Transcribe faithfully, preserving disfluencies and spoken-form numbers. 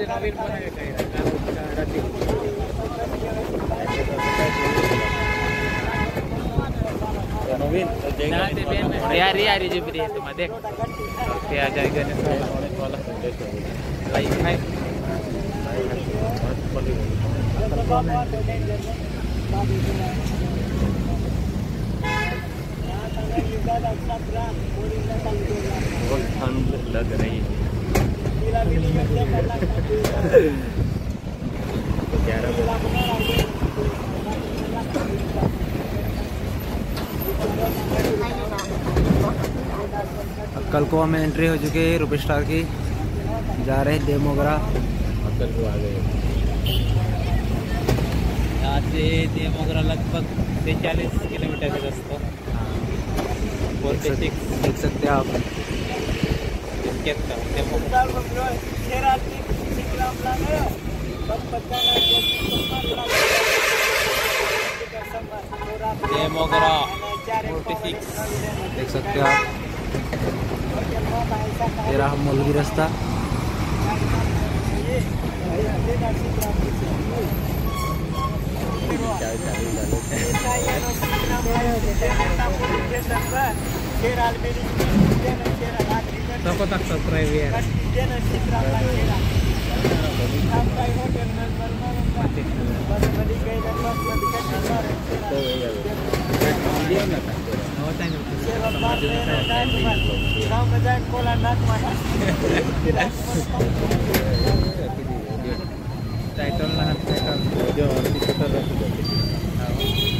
नवीन पण आहे काही नवीन यारी यारी जी प्रिय तुम्हाला देख ते आ जाएगा ने वाला लाइक है बहुत ठंड लग रही है कल को हमें एंट्री हो चुकी है रुपी स्टार की, जा रहे हैं देवमोगरा। कल को आ गए यहाँ से देवमोगरा लगभग तैंतालीस किलोमीटर का रास्ता। देख सकते हैं आप देवमोगरा छियालीस देख सकते हैं आप। ये रहा मौलवी रास्ता। सबको तक सब्सक्राइब है टाइटल ना टाइटल